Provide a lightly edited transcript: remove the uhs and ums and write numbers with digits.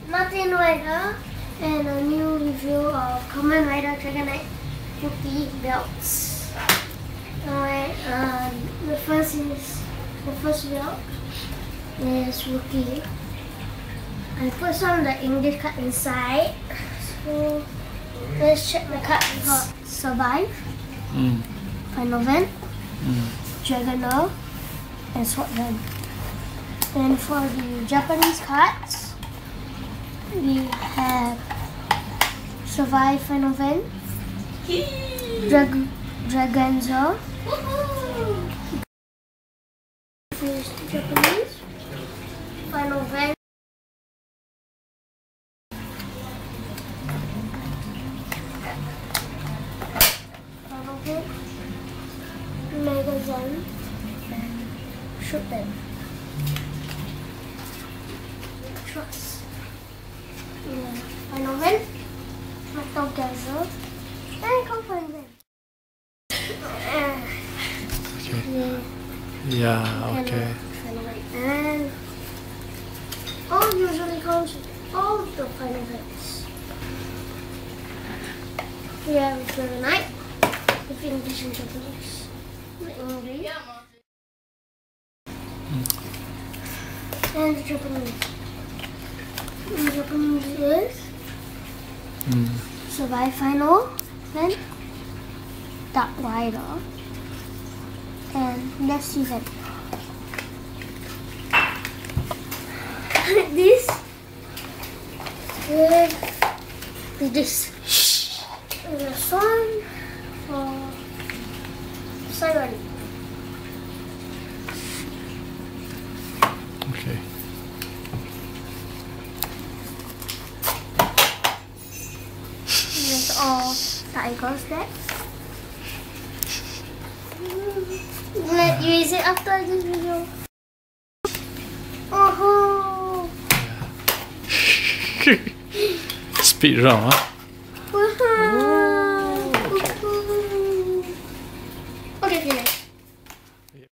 Martin Rider and a new review of Kamen Rider Dragon Knight Rookie belts. Alright, the first belt is Rookie. I put some of the English card inside. So let's check the card. We got Survive, Final Vent, Dragonair, and Sword Gun. And for the Japanese cards, we have Survive, Final Vent, Dragonzor. Finish the Japanese, Final Vent, Megazone, and Shootman. Trust. Yeah. Final Vent, Metal Gazelle, and Company Vent. Okay. Yeah, okay. And all usually comes with all the Final Vents. We have Dragon Knight with English and Japanese. English. And the Japanese. The Japanese is Survive, Final Vent, Dark Rider, and Nessie Vent. This with this. There's one for Siren. Okay. That's all Tiger's deck. Let you use it after this video. Oh. Speed run, huh?